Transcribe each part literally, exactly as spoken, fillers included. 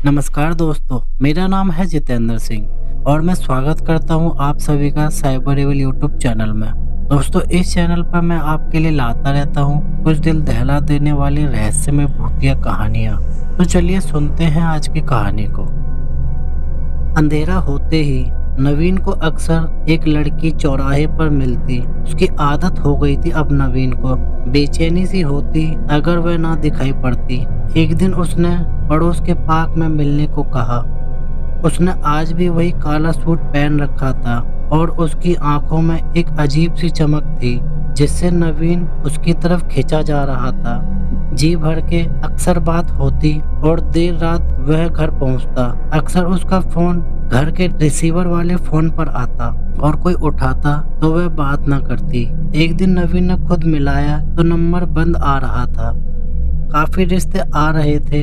नमस्कार दोस्तों, मेरा नाम है जितेंद्र सिंह और मैं स्वागत करता हूं आप सभी का साइबर एविल यूट्यूब चैनल में। दोस्तों, इस चैनल पर मैं आपके लिए लाता रहता हूं कुछ दिल दहला देने वाली रहस्यमय भूतिया कहानियां। तो चलिए सुनते हैं आज की कहानी को। अंधेरा होते ही नवीन को अक्सर एक लड़की चौराहे पर मिलती। उसकी आदत हो गई थी अब नवीन को बेचैनी सी होती अगर वह ना दिखाई पड़ती। एक दिन उसने पड़ोस के पार्क में मिलने को कहा। उसने आज भी वही काला सूट पहन रखा था और उसकी आंखों में एक अजीब सी चमक थी जिससे नवीन उसकी तरफ खींचा जा रहा था। जी भर के अक्सर बात होती और देर रात वह घर पहुंचता। अक्सर उसका फोन घर के रिसीवर वाले फोन पर आता और कोई उठाता तो वह बात न करती। एक दिन नवीन ने खुद मिलाया तो नंबर बंद आ रहा था। काफी रिश्ते आ रहे थे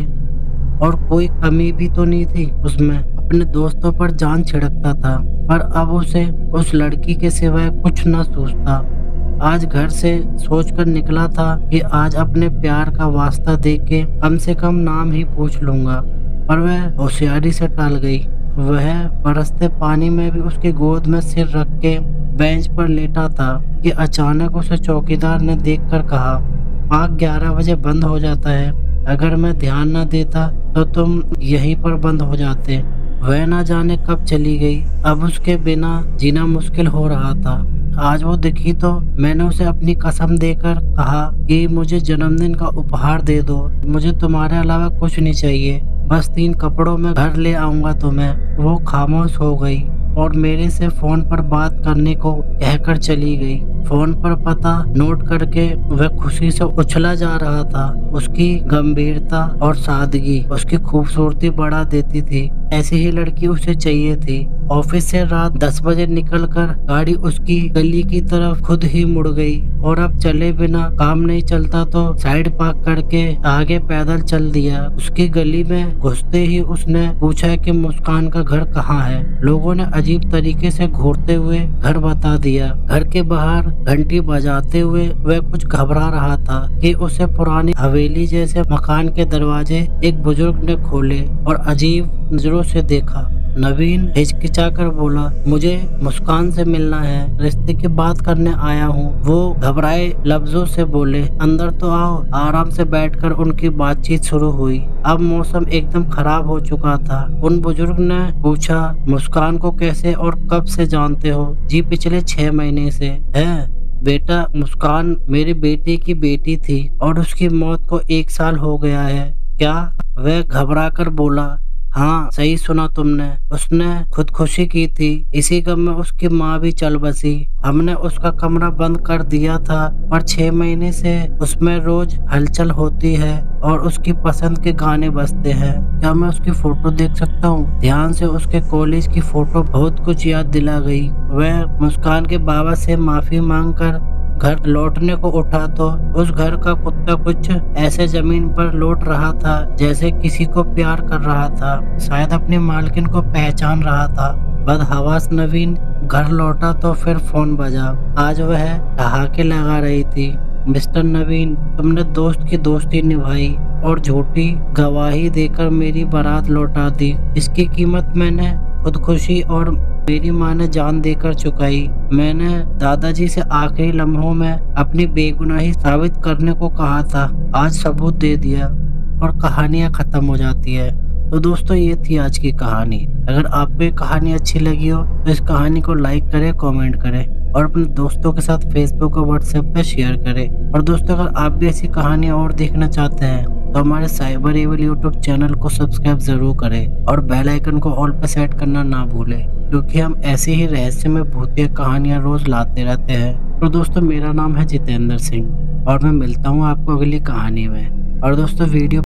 और कोई कमी भी तो नहीं थी उसमें। अपने दोस्तों पर जान छिड़कता था पर अब उसे उस लड़की के सिवाय कुछ न सूझता। आज घर से सोचकर निकला था कि आज अपने प्यार का वास्ता देके कम से कम नाम ही पूछ लूंगा, पर वह होशियारी से टल गई। वह बरसते पानी में भी उसकी गोद में सिर रख के बेंच पर लेटा था कि अचानक उसे चौकीदार ने देखकर कहा, पार्क ग्यारह बजे बंद हो जाता है। अगर मैं ध्यान न देता तो तुम यहीं पर बंद हो जाते। वह ना जाने कब चली गई। अब उसके बिना जीना मुश्किल हो रहा था। आज वो दिखी तो मैंने उसे अपनी कसम देकर कहा कि मुझे जन्मदिन का उपहार दे दो। मुझे तुम्हारे अलावा कुछ नहीं चाहिए, बस तीन कपड़ों में घर ले आऊंगा तुम्हें। वो खामोश हो गई और मेरे से फोन पर बात करने को कहकर चली गई। फोन पर पता नोट करके वह खुशी से उछला जा रहा था। उसकी गंभीरता और सादगी उसकी खूबसूरती बढ़ा देती थी। ऐसी ही लड़की उसे चाहिए थी। ऑफिस से रात दस बजे निकलकर गाड़ी उसकी गली की तरफ खुद ही मुड़ गई और अब चले बिना काम नहीं चलता तो साइड पार्क करके आगे पैदल चल दिया। उसकी गली में घुसते ही उसने पूछा कि मुस्कान का घर कहाँ है। लोगों ने अजीब तरीके से घूरते हुए घर बता दिया। घर के बाहर घंटी बजाते हुए वह कुछ घबरा रहा था कि उसे पुरानी हवेली जैसे मकान के दरवाजे एक बुजुर्ग ने खोले और अजीब नजरों से देखा। नवीन हिचकिचाकर बोला, मुझे मुस्कान से मिलना है, रिश्ते की बात करने आया हूँ। वो घबराए लफ्जों से बोले, अंदर तो आओ। आराम से बैठकर उनकी बातचीत शुरू हुई। अब मौसम एकदम खराब हो चुका था। उन बुजुर्ग ने पूछा, मुस्कान को कैसे और कब से जानते हो? जी पिछले छह महीने से है बेटा। मुस्कान मेरे बेटे की बेटी थी और उसकी मौत को एक साल हो गया है। क्या? वह घबरा कर बोला, हाँ सही सुना तुमने। उसने खुदकुशी की थी। इसी गम में उसकी माँ भी चल बसी। हमने उसका कमरा बंद कर दिया था पर छह महीने से उसमें रोज हलचल होती है और उसकी पसंद के गाने बजते हैं। क्या मैं उसकी फोटो देख सकता हूँ? ध्यान से उसके कॉलेज की फोटो बहुत कुछ याद दिला गई। वह मुस्कान के बाबा से माफी मांग कर घर लौटने को उठा तो उस घर का कुत्ता कुछ ऐसे जमीन पर लौट रहा था जैसे किसी को प्यार कर रहा था। शायद अपनी मालकिन को पहचान रहा था। बदहवास नवीन घर लौटा तो फिर फोन बजा। आज वह ठहाके लगा रही थी। मिस्टर नवीन, तुमने दोस्त की दोस्ती निभाई और झूठी गवाही देकर मेरी बारात लौटा दी। इसकी कीमत मैंने खुदकुशी और मेरी माँ ने जान देकर चुकाई। मैंने दादाजी से आखिरी लम्हों में अपनी बेगुनाही साबित करने को कहा था। आज सबूत दे दिया और कहानियाँ खत्म हो जाती है। तो दोस्तों, ये थी आज की कहानी। अगर आपको ये कहानी अच्छी लगी हो तो इस कहानी को लाइक करें, कमेंट करें और अपने दोस्तों के साथ फेसबुक और व्हाट्सएप पे शेयर करें। और दोस्तों, अगर आप भी ऐसी कहानियाँ और देखना चाहते हैं तो हमारे साइबर एविल यूट्यूब चैनल को सब्सक्राइब जरूर करें और बेल आइकन को ऑल पे सेट करना ना भूलें, क्योंकि हम ऐसे ही रहस्यमय भूतिया कहानियां रोज लाते रहते हैं। तो दोस्तों, मेरा नाम है जितेंद्र सिंह और मैं मिलता हूँ आपको अगली कहानी में। और दोस्तों, वीडियो